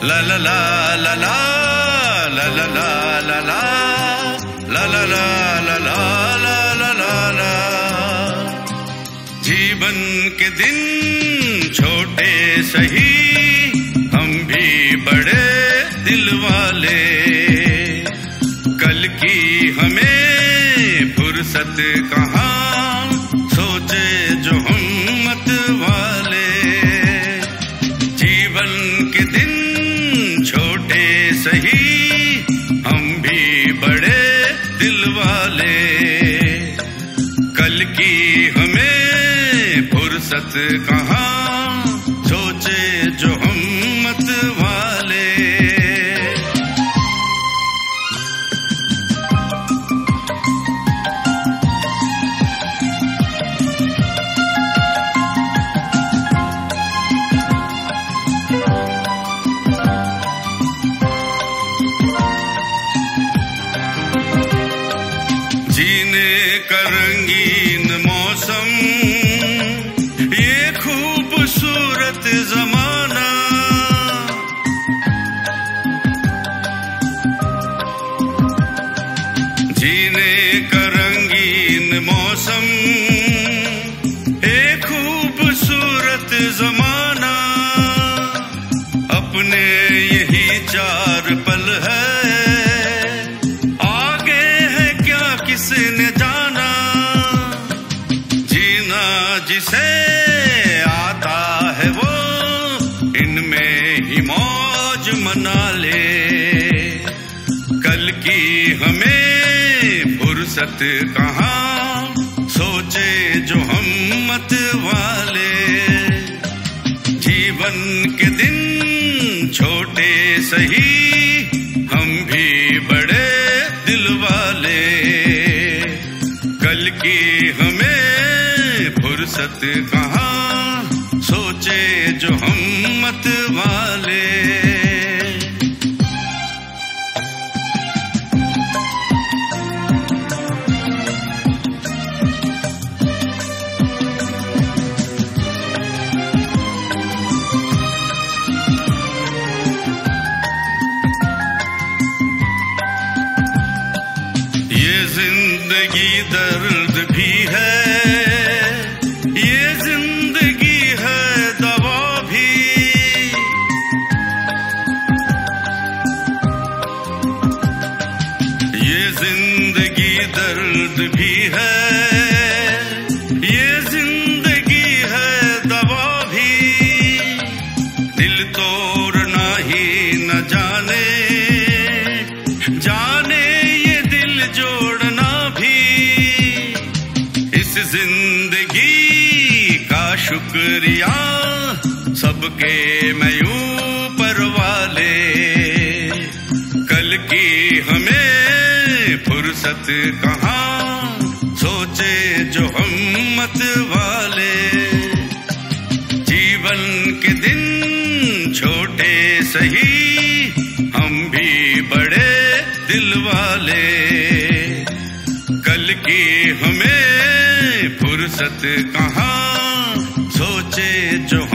ला ला ला ला ला ला ला ला ला ला ला ला ला ला ला ला ला ला। जीवन के दिन छोटे सही, हम भी बड़े दिल वाले। कल की हमें फुर्सत कहाँ, सोचे जो हम मत वाले। जीवन के दिन छोटे सही, हम भी बड़े दिल वाले। कल की हमें फुर्सत कहाँ, सोचे जो हम मत वाले। जीने का रंगीन मौसम, ये खूबसूरत जमाना। जीने का रंगीन मौसम, ये खूबसूरत जमाना। अपने यही चार पल है, किसने जाना। जीना जिसे आता है वो, इनमें ही मौज मना ले। कल की हमें फुर्सत कहाँ, सोचे जो हम मत वाले। जीवन के दिन छोटे सही, हम भी बड़े दिल वाले। कल की हमें फुर्सत कहाँ, सोचे जो हम मत वाले। ये जिंदगी दर्द भी है, ये जिंदगी है दवा भी। ये जिंदगी दर्द भी है, ये जिंदगी है दवा भी। दिल तोड़ना ही न जाने, जाने ये दिल जोड़ना भी। इस जिंदगी का शुक्रिया सबके मैं ऊपर वाले। कल की हमें फुर्सत कहाँ, सोचे जो हम मत वाले। जीवन के दिन छोटे सही, हम भी बड़े दिल वाले। कल की हमें फुर्सत कहाँ, सोचे जो